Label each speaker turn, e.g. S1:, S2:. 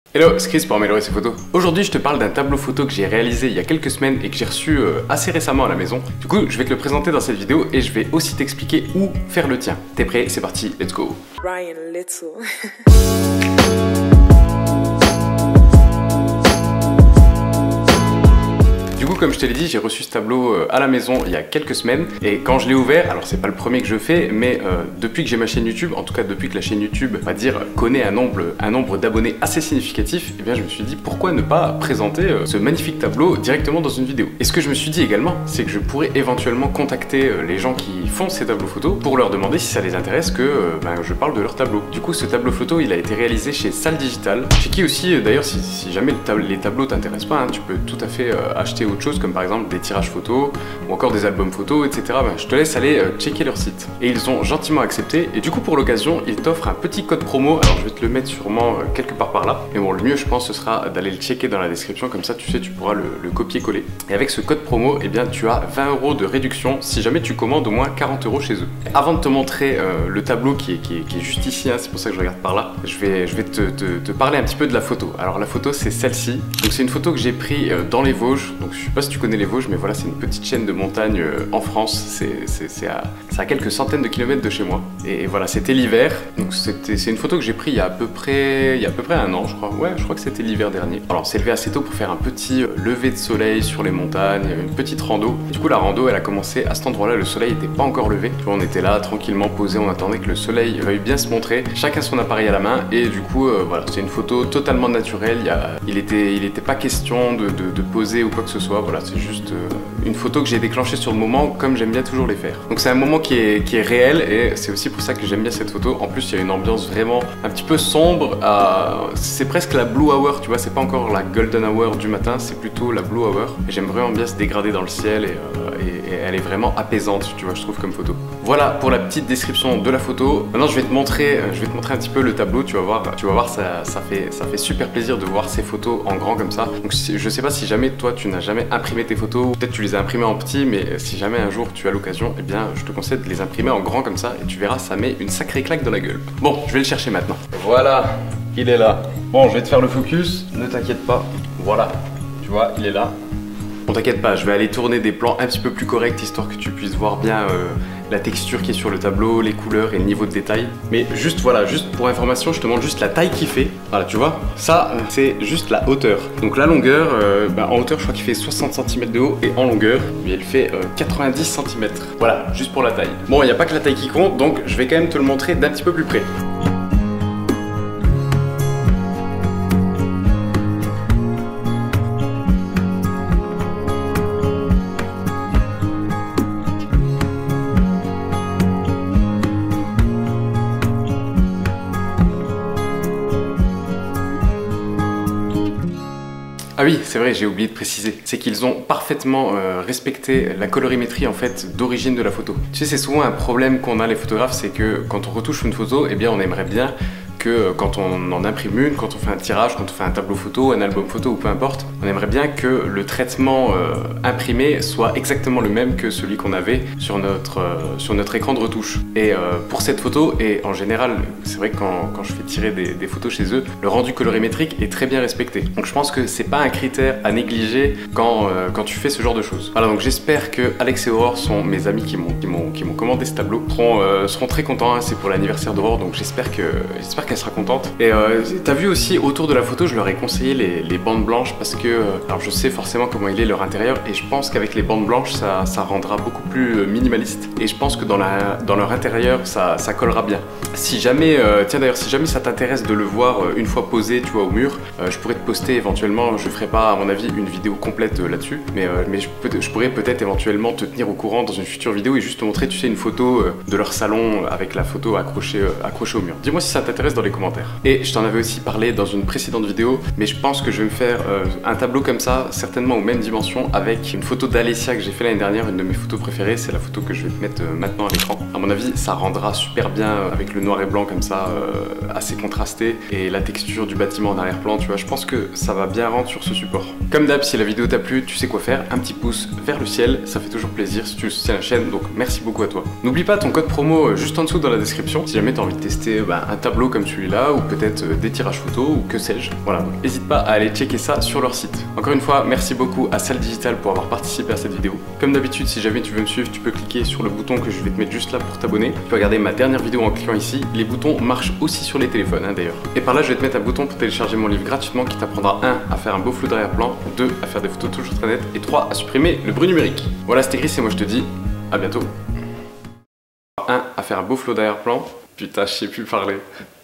S1: Hello, c'est Chris pour améliorer ses photos. Aujourd'hui, je te parle d'un tableau photo que j'ai réalisé il y a quelques semaines et que j'ai reçu assez récemment à la maison. Du coup, je vais te le présenter dans cette vidéo et je vais aussi t'expliquer où faire le tien. T'es prêt? C'est parti, let's go. Ryan Little. Du coup, comme je te l'ai dit, j'ai reçu ce tableau à la maison il y a quelques semaines et quand je l'ai ouvert, alors c'est pas le premier que je fais, mais depuis que j'ai ma chaîne YouTube, en tout cas depuis que la chaîne YouTube, on va dire, connaît un nombre d'abonnés assez significatif, et bien je me suis dit pourquoi ne pas présenter ce magnifique tableau directement dans une vidéo. Et ce que je me suis dit également, c'est que je pourrais éventuellement contacter les gens qui font ces tableaux photos pour leur demander si ça les intéresse que je parle de leur tableau. Du coup, ce tableau photo, il a été réalisé chez Salle Digital, chez qui aussi, d'ailleurs, si jamais les tableaux t'intéressent pas, hein, tu peux tout à fait acheter autre chose, comme par exemple des tirages photos ou encore des albums photos, etc. Je te laisse aller checker leur site. Et ils ont gentiment accepté, et du coup pour l'occasion ils t'offrent un petit code promo. Alors je vais te le mettre sûrement quelque part par là, mais bon, le mieux je pense ce sera d'aller le checker dans la description, comme ça tu sais, tu pourras le copier-coller. Et avec ce code promo, eh bien tu as 20 € de réduction si jamais tu commandes au moins 40 € chez eux. Avant de te montrer le tableau qui est juste ici, hein, c'est pour ça que je regarde par là, je vais te parler un petit peu de la photo. Alors la photo c'est celle-ci, donc c'est une photo que j'ai prise dans les Vosges, donc je sais pas si tu connais les Vosges, mais voilà, c'est une petite chaîne de montagne en France, c'est à quelques centaines de kilomètres de chez moi. Et voilà, c'était l'hiver, donc c'est une photo que j'ai prise il y a à peu près un an, je crois. Ouais, je crois que c'était l'hiver dernier. Alors on s'est levé assez tôt pour faire un petit lever de soleil sur les montagnes, une petite rando. Du coup la rando elle a commencé à cet endroit-là, le soleil n'était pas encore levé. Tu vois, on était là tranquillement posé, on attendait que le soleil veuille bien se montrer, chacun son appareil à la main, et du coup voilà, c'est une photo totalement naturelle. Il était pas question de poser ou quoi que ce soit. Voilà, c'est juste une photo que j'ai déclenchée sur le moment, comme j'aime bien toujours les faire. Donc c'est un moment qui est réel, et c'est aussi pour ça que j'aime bien cette photo. En plus il y a une ambiance vraiment un petit peu sombre, c'est presque la blue hour, tu vois, c'est pas encore la golden hour du matin, c'est plutôt la blue hour, et j'aime vraiment bien se dégrader dans le ciel, et elle est vraiment apaisante, tu vois, je trouve, comme photo. Voilà pour la petite description de la photo. Maintenant je vais te montrer un petit peu le tableau. Tu vas voir, ça fait super plaisir de voir ces photos en grand comme ça. Donc je sais pas si jamais toi tu n'as jamais imprimé tes photos, peut-être tu les as imprimées en petit, mais si jamais un jour tu as l'occasion, eh bien je te conseille de les imprimer en grand comme ça, et tu verras, ça met une sacrée claque dans la gueule. Bon, je vais le chercher maintenant. Voilà, il est là. Bon, je vais te faire le focus, ne t'inquiète pas. Voilà, tu vois, il est là. Bon, t'inquiète pas, je vais aller tourner des plans un petit peu plus corrects, histoire que tu puisses voir bien la texture qui est sur le tableau, les couleurs et le niveau de détail. Mais juste voilà, juste pour information, je te montre juste la taille qu'il fait. Voilà, tu vois, ça c'est juste la hauteur. Donc la longueur, en hauteur je crois qu'il fait 60 cm de haut, et en longueur, il fait 90 cm. Voilà, juste pour la taille. Bon, il n'y a pas que la taille qui compte, donc je vais quand même te le montrer d'un petit peu plus près. Ah oui, c'est vrai, j'ai oublié de préciser. C'est qu'ils ont parfaitement respecté la colorimétrie en fait d'origine de la photo. Tu sais, c'est souvent un problème qu'on a les photographes, c'est que quand on retouche une photo, eh bien on aimerait bien que quand on en imprime une, quand on fait un tirage, quand on fait un tableau photo, un album photo ou peu importe, on aimerait bien que le traitement imprimé soit exactement le même que celui qu'on avait sur notre écran de retouche. Et pour cette photo, et en général, c'est vrai que quand je fais tirer des photos chez eux, le rendu colorimétrique est très bien respecté. Donc je pense que c'est pas un critère à négliger quand tu fais ce genre de choses. Voilà, donc j'espère que Alex et Aurore sont mes amis qui m'ont commandé ce tableau, seront très contents, hein, c'est pour l'anniversaire d'Aurore, donc j'espère qu'elle sera contente. Et t'as vu aussi autour de la photo, je leur ai conseillé les bandes blanches, parce que alors je sais forcément comment il est leur intérieur, et je pense qu'avec les bandes blanches ça rendra beaucoup plus minimaliste, et je pense que dans leur intérieur ça collera bien. Si jamais tiens d'ailleurs, si jamais ça t'intéresse de le voir une fois posé, tu vois, au mur, je pourrais te poster éventuellement, je ferai pas à mon avis une vidéo complète là-dessus, mais je pourrais peut-être éventuellement te tenir au courant dans une future vidéo et juste te montrer, tu sais, une photo de leur salon avec la photo accrochée au mur. Dis-moi si ça t'intéresse dans les commentaires. Et je t'en avais aussi parlé dans une précédente vidéo, mais je pense que je vais me faire un tableau comme ça, certainement aux mêmes dimensions, avec une photo d'Alessia que j'ai fait l'année dernière, une de mes photos préférées. C'est la photo que je vais te mettre maintenant à l'écran. À mon avis, ça rendra super bien avec le noir et blanc comme ça, assez contrasté, et la texture du bâtiment en arrière-plan, tu vois. Je pense que ça va bien rendre sur ce support. Comme d'hab, si la vidéo t'a plu, tu sais quoi faire, un petit pouce vers le ciel, ça fait toujours plaisir si tu soutiens la chaîne, donc merci beaucoup à toi. N'oublie pas ton code promo juste en dessous dans la description, si jamais t'as envie de tester un tableau comme celui-là, ou peut-être des tirages photos, ou que sais-je. Voilà, donc n'hésite pas à aller checker ça sur leur site. Encore une fois, merci beaucoup à Salle Digital pour avoir participé à cette vidéo. Comme d'habitude, si jamais tu veux me suivre, tu peux cliquer sur le bouton que je vais te mettre juste là pour t'abonner. Tu peux regarder ma dernière vidéo en cliquant ici. Les boutons marchent aussi sur les téléphones d'ailleurs. Et par là, je vais te mettre un bouton pour télécharger mon livre gratuitement qui t'apprendra 1 à faire un beau flou d'arrière-plan, 2 à faire des photos toujours très nettes et 3 à supprimer le bruit numérique. Voilà, c'était Chris et moi je te dis à bientôt. 1 à faire un beau flou d'arrière-plan. Putain, je sais plus parler.